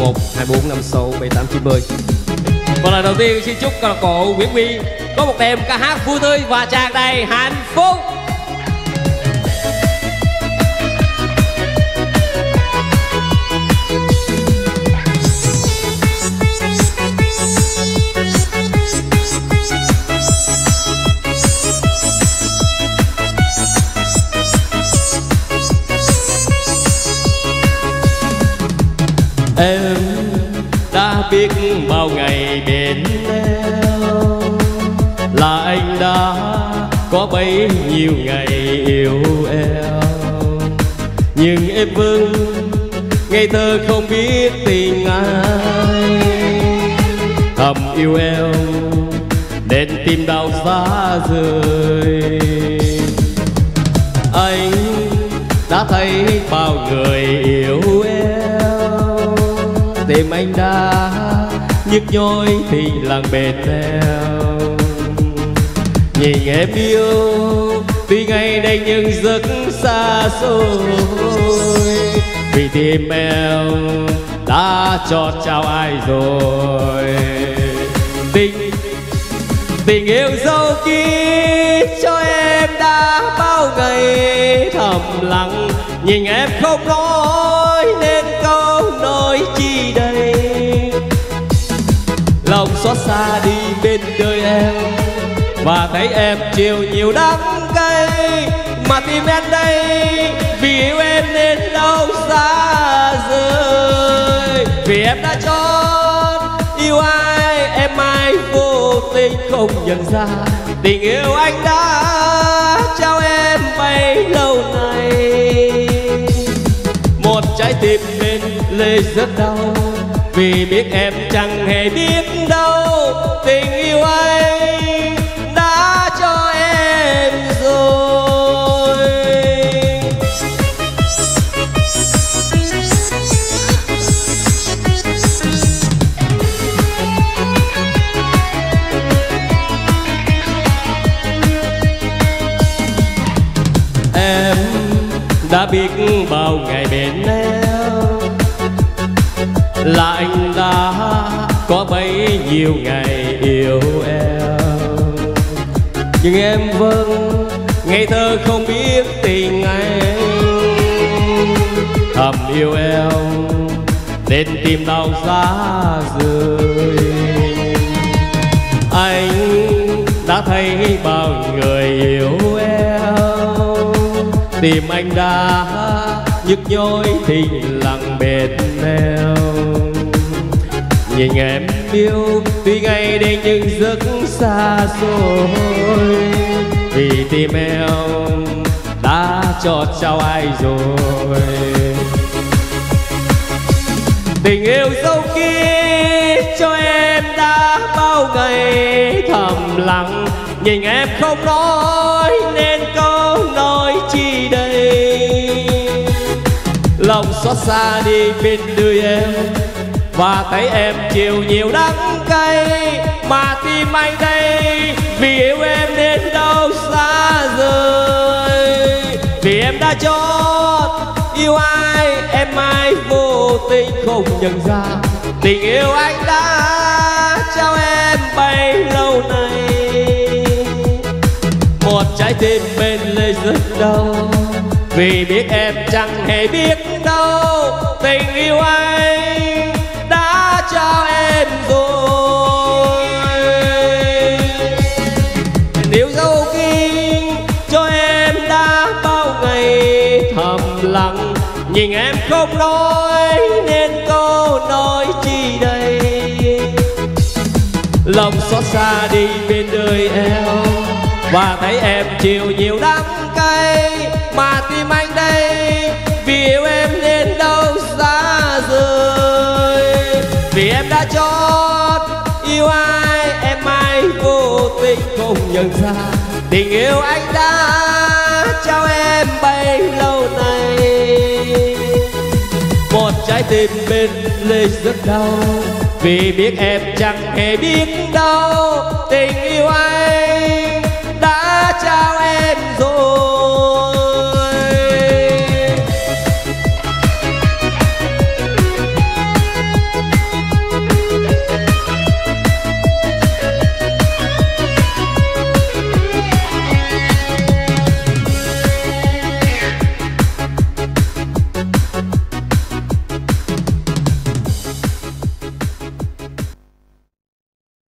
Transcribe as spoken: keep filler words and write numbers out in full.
một hai bốn năm sáu bảy tám chín mươi. Và lần đầu tiên xin chúc câu lạc bộ Nguyễn Huy có một đêm ca hát vui tươi và tràn đầy hạnh phúc. Em đã biết bao ngày bên em, là anh đã có bấy nhiêu ngày yêu em. Nhưng em vẫn ngây thơ không biết tình ai, thầm yêu em nên tim đau giá rời. Anh đã thấy bao người yêu em, tim anh đã nhức nhối thì lặng bên em. Nhìn em yêu tuy ngày đây nhưng rất xa xôi, vì tim em đã chót trao ai rồi. Tình tình yêu dấu kín cho em đã bao ngày thầm lặng, nhìn em không nói nên câu nói chi đây. Lòng xót xa đi bên đời em, và thấy em chịu nhiều đắng cay, mà tim em đây vì yêu em nên đau xa rời. Vì em đã chót yêu ai, em ai vô tình không nhận ra, tình yêu anh đã trao em bấy lâu nay. Một trái tim bên lê rất đau, vì biết em chẳng hề biết đâu tình yêu anh đã cho em rồi. Em đã biết bao ngày bên em, là anh đã có bấy nhiêu ngày yêu em. Nhưng em vẫn ngây thơ không biết tình anh, thầm yêu em nên tim đau giá rời. Anh đã thấy bao người yêu em, tim anh đã nhức nhối thì lặng bên em. Nhìn em yêu tuy ngày đây nhưng rất xa xôi, vì tim em đã chót trao ai rồi. Tình yêu dấu kín cho em đã bao ngày thầm lặng, nhìn em không nói nên câu nói chi đây. Lòng xót xa đi bên đời em, và thấy em chịu nhiều đắng cay, mà tim anh đây vì yêu em nên đau xa rời. Vì em đã chót yêu ai, em ai vô tình không nhận ra, tình yêu anh đã trao em bấy lâu nay. Một trái tim bên lê rất đau, vì biết em chẳng hề biết đâu tình yêu anh đã cho em rồi. Nếu dấu kín cho em đã bao ngày thầm lặng, nhìn em không nói nên câu nói chi đây. Lòng xót xa đi bên đời em, và thấy em chịu nhiều đắng cay, mà tim anh đây vì yêu em nên đau xa rời. Vì em đã chót yêu ai, em ai vô tình không nhận ra, tình yêu anh đã trao em bấy lâu nay. Một trái tim bên lê rất đau, vì biết em chẳng hề biết đâu tình yêu anh